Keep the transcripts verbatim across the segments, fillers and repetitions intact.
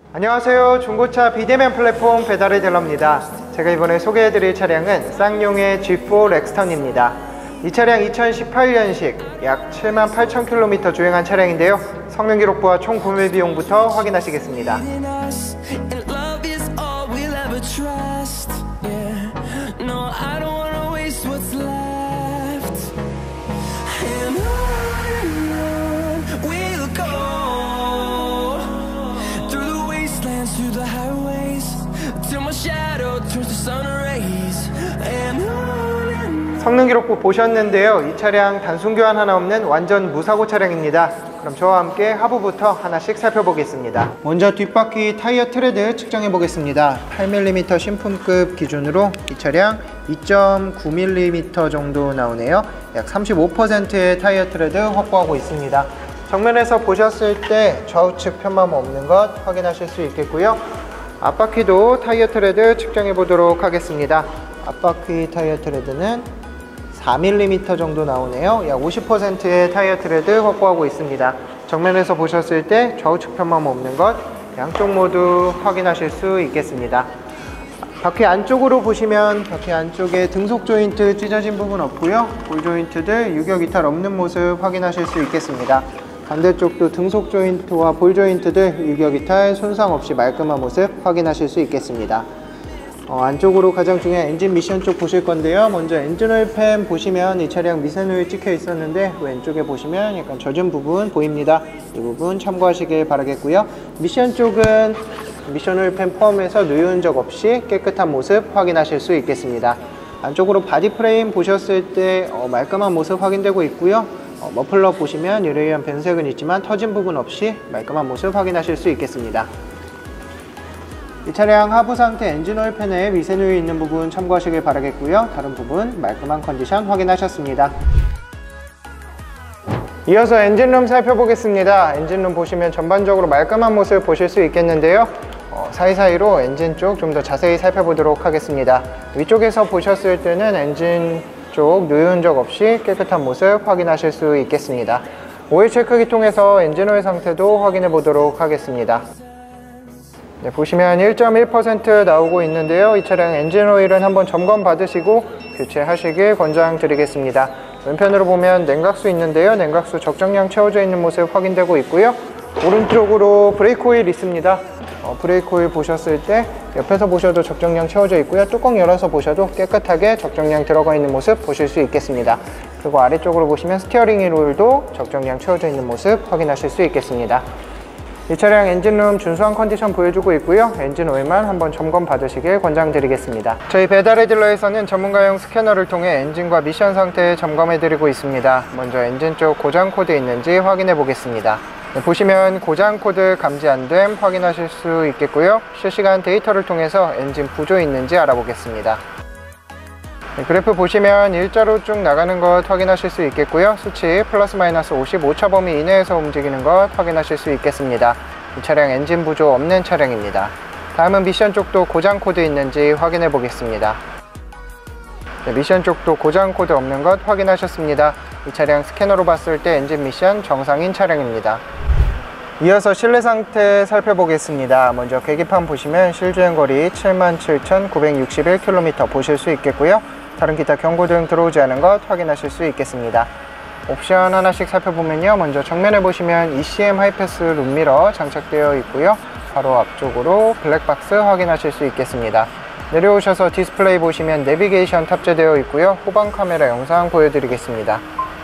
안녕하세요. 중고차 비대면 플랫폼 배달의 딜러입니다. 제가 이번에 소개해드릴 차량은 쌍용의 지 사 렉스턴입니다. 이 차량 이천십팔 년식 약 칠만 팔천 킬로미터 주행한 차량인데요. 성능 기록부와 총 구매 비용부터 확인하시겠습니다. 성능 기록부 보셨는데요. 이 차량 단순 교환 하나 없는 완전 무사고 차량입니다. 그럼 저와 함께 하부부터 하나씩 살펴보겠습니다. 먼저 뒷바퀴 타이어 트레드 측정해 보겠습니다. 팔 밀리미터 신품급 기준으로 이 차량 이 점 구 밀리미터 정도 나오네요. 약 삼십오 퍼센트의 타이어 트레드 확보하고 있습니다. 정면에서 보셨을 때 좌우측 편마모 없는 것 확인하실 수 있겠고요. 앞바퀴도 타이어 트레드 측정해 보도록 하겠습니다. 앞바퀴 타이어 트레드는 사 밀리미터 정도 나오네요. 약 오십 퍼센트의 타이어 트레드 확보하고 있습니다. 정면에서 보셨을 때 좌우측 편마모 없는 것 양쪽 모두 확인하실 수 있겠습니다. 바퀴 안쪽으로 보시면 바퀴 안쪽에 등속 조인트 찢어진 부분 없고요. 볼 조인트들 유격 이탈 없는 모습 확인하실 수 있겠습니다. 반대쪽도 등속 조인트와 볼 조인트들 유격 이탈 손상 없이 말끔한 모습 확인하실 수 있겠습니다. 어, 안쪽으로 가장 중요한 엔진 미션 쪽 보실 건데요. 먼저 엔진 오일 팬 보시면 이 차량 미세누 오일 찍혀 있었는데 왼쪽에 보시면 약간 젖은 부분 보입니다. 이 부분 참고하시길 바라겠고요. 미션 쪽은 미션 오일 팬 포함해서 누유 흔적 없이 깨끗한 모습 확인하실 수 있겠습니다. 안쪽으로 바디 프레임 보셨을 때 어, 말끔한 모습 확인되고 있고요. 어, 머플러 보시면 유레이한 변색은 있지만 터진 부분 없이 말끔한 모습 확인하실 수 있겠습니다. 이 차량 하부 상태 엔진 오일 팬에 미세누유 있는 부분 참고하시길 바라겠고요. 다른 부분 말끔한 컨디션 확인하셨습니다. 이어서 엔진룸 살펴보겠습니다. 엔진룸 보시면 전반적으로 말끔한 모습 보실 수 있겠는데요. 어, 사이사이로 엔진 쪽 좀 더 자세히 살펴보도록 하겠습니다. 위쪽에서 보셨을 때는 엔진 쪽 누유 흔적 없이 깨끗한 모습 확인하실 수 있겠습니다. 오일 체크기 통해서 엔진 오일 상태도 확인해 보도록 하겠습니다. 네, 보시면 일 점 일 퍼센트 나오고 있는데요. 이 차량 엔진 오일은 한번 점검 받으시고 교체하시길 권장드리겠습니다. 왼편으로 보면 냉각수 있는데요. 냉각수 적정량 채워져 있는 모습 확인되고 있고요. 오른쪽으로 브레이크 오일 있습니다. 어, 브레이크 오일 보셨을 때 옆에서 보셔도 적정량 채워져 있고요. 뚜껑 열어서 보셔도 깨끗하게 적정량 들어가 있는 모습 보실 수 있겠습니다. 그리고 아래쪽으로 보시면 스티어링 휠 오일도 적정량 채워져 있는 모습 확인하실 수 있겠습니다. 이 차량 엔진룸 준수한 컨디션 보여주고 있고요. 엔진 오일만 한번 점검 받으시길 권장드리겠습니다. 저희 배달의 딜러에서는 전문가용 스캐너를 통해 엔진과 미션 상태 점검해 드리고 있습니다. 먼저 엔진 쪽 고장 코드 있는지 확인해 보겠습니다. 네, 보시면 고장 코드 감지 안됨 확인하실 수 있겠고요. 실시간 데이터를 통해서 엔진 부조 있는지 알아보겠습니다. 네, 그래프 보시면 일자로 쭉 나가는 것 확인하실 수 있겠고요. 수치 플러스 마이너스 오십 오차 범위 이내에서 움직이는 것 확인하실 수 있겠습니다. 이 차량 엔진 부조 없는 차량입니다. 다음은 미션 쪽도 고장 코드 있는지 확인해 보겠습니다. 네, 미션 쪽도 고장 코드 없는 것 확인하셨습니다. 이 차량 스캐너로 봤을 때 엔진 미션 정상인 차량입니다. 이어서 실내 상태 살펴보겠습니다. 먼저 계기판 보시면 실주행거리 칠만 칠천구백육십일 킬로미터 보실 수 있겠고요. 다른 기타 경고등 들어오지 않은 것 확인하실 수 있겠습니다. 옵션 하나씩 살펴보면요. 먼저 정면에 보시면 이씨엠 하이패스 룸미러 장착되어 있고요. 바로 앞쪽으로 블랙박스 확인하실 수 있겠습니다. 내려오셔서 디스플레이 보시면 내비게이션 탑재되어 있고요. 후방 카메라 영상 보여드리겠습니다.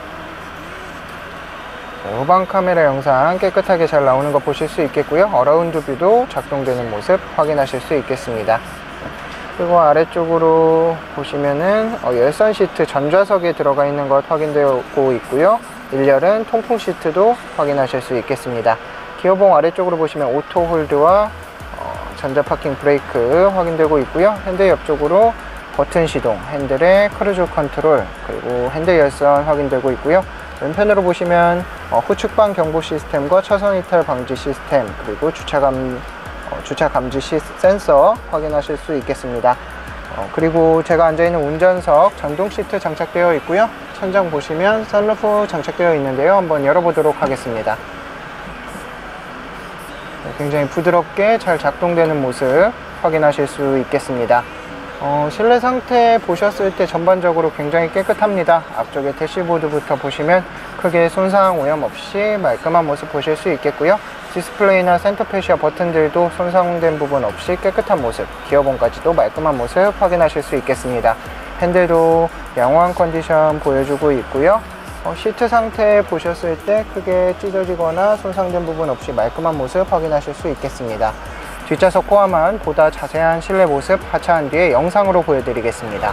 네, 후방 카메라 영상 깨끗하게 잘 나오는 거 보실 수 있겠고요. 어라운드 뷰도 작동되는 모습 확인하실 수 있겠습니다. 그리고 아래쪽으로 보시면은 어, 열선 시트 전좌석에 들어가 있는 것 확인되고 있고요. 일열은 통풍 시트도 확인하실 수 있겠습니다. 기어봉 아래쪽으로 보시면 오토 홀드와 어, 전자 파킹 브레이크 확인되고 있고요. 핸들 옆쪽으로 버튼 시동, 핸들의 크루즈 컨트롤, 그리고 핸들 열선 확인되고 있고요. 왼편으로 보시면 어, 후측방 경보 시스템과 차선 이탈 방지 시스템, 그리고 주차감 어, 주차 감지 시, 센서 확인하실 수 있겠습니다. 어, 그리고 제가 앉아있는 운전석 전동 시트 장착되어 있고요. 천장 보시면 선루프 장착되어 있는데요. 한번 열어보도록 하겠습니다. 네, 굉장히 부드럽게 잘 작동되는 모습 확인하실 수 있겠습니다. 어, 실내 상태 보셨을 때 전반적으로 굉장히 깨끗합니다. 앞쪽에 대시보드부터 보시면 크게 손상 오염 없이 말끔한 모습 보실 수 있겠고요. 디스플레이나 센터페시아 버튼들도 손상된 부분 없이 깨끗한 모습, 기어봉까지도 말끔한 모습 확인하실 수 있겠습니다. 핸들도 양호한 컨디션 보여주고 있고요. 어, 시트 상태 보셨을 때 크게 찢어지거나 손상된 부분 없이 말끔한 모습 확인하실 수 있겠습니다. 뒷좌석 포함한 보다 자세한 실내 모습 하차한 뒤에 영상으로 보여드리겠습니다.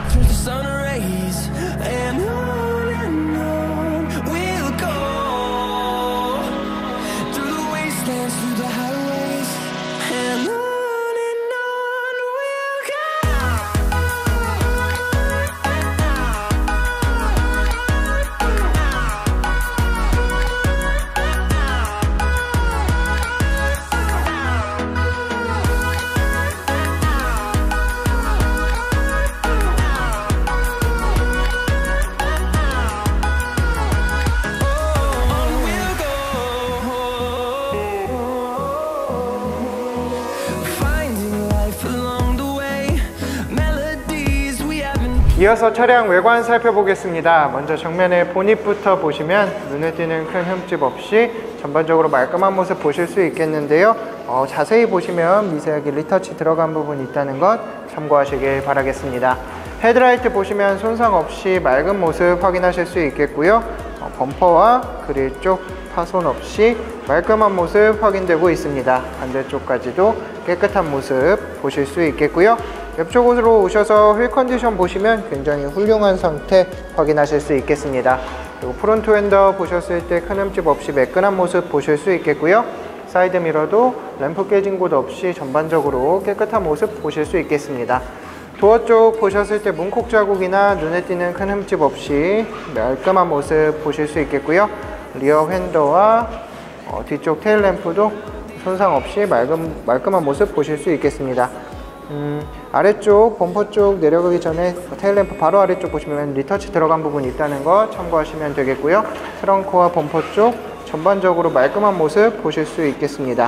이어서 차량 외관 살펴보겠습니다. 먼저 정면의 보닛부터 보시면 눈에 띄는 큰 흠집 없이 전반적으로 말끔한 모습 보실 수 있겠는데요. 어, 자세히 보시면 미세하게 리터치 들어간 부분이 있다는 것 참고하시길 바라겠습니다. 헤드라이트 보시면 손상 없이 맑은 모습 확인하실 수 있겠고요. 어, 범퍼와 그릴 쪽 파손 없이 말끔한 모습 확인되고 있습니다. 반대쪽까지도 깨끗한 모습 보실 수 있겠고요. 옆쪽으로 오셔서 휠 컨디션 보시면 굉장히 훌륭한 상태 확인하실 수 있겠습니다. 그리고 프론트 휀더 보셨을 때 큰 흠집 없이 매끈한 모습 보실 수 있겠고요. 사이드 미러도 램프 깨진 곳 없이 전반적으로 깨끗한 모습 보실 수 있겠습니다. 도어 쪽 보셨을 때 문콕 자국이나 눈에 띄는 큰 흠집 없이 말끔한 모습 보실 수 있겠고요. 리어 휀더와 어, 뒤쪽 테일 램프도 손상 없이 맑은, 말끔한 모습 보실 수 있겠습니다. 음, 아래쪽 범퍼 쪽 내려가기 전에 테일램프 바로 아래쪽 보시면 리터치 들어간 부분이 있다는 거 참고하시면 되겠고요. 트렁크와 범퍼 쪽 전반적으로 말끔한 모습 보실 수 있겠습니다.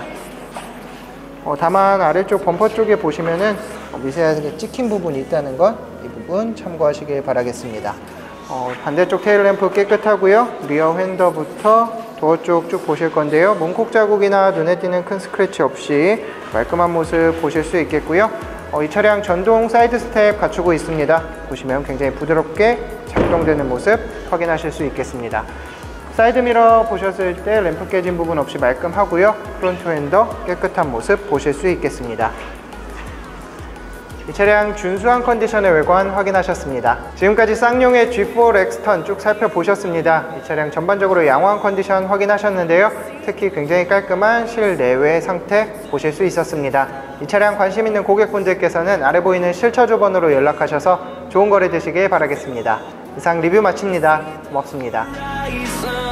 어, 다만 아래쪽 범퍼 쪽에 보시면은 미세하게 찍힌 부분이 있다는 것, 이 부분 참고하시길 바라겠습니다. 어, 반대쪽 테일램프 깨끗하고요. 리어 휀더부터 도어 쪽 쭉 보실 건데요. 문콕 자국이나 눈에 띄는 큰 스크래치 없이 말끔한 모습 보실 수 있겠고요. 어, 이 차량 전동 사이드 스텝 갖추고 있습니다. 보시면 굉장히 부드럽게 작동되는 모습 확인하실 수 있겠습니다. 사이드 미러 보셨을 때 램프 깨진 부분 없이 말끔하고요. 프론트 휀더 깨끗한 모습 보실 수 있겠습니다. 이 차량 준수한 컨디션의 외관 확인하셨습니다. 지금까지 쌍용의 지 포 렉스턴 쭉 살펴보셨습니다. 이 차량 전반적으로 양호한 컨디션 확인하셨는데요. 특히 굉장히 깔끔한 실내외 상태 보실 수 있었습니다. 이 차량 관심 있는 고객분들께서는 아래 보이는 실처조 번호로 연락하셔서 좋은 거래 되시길 바라겠습니다. 이상 리뷰 마칩니다. 고맙습니다.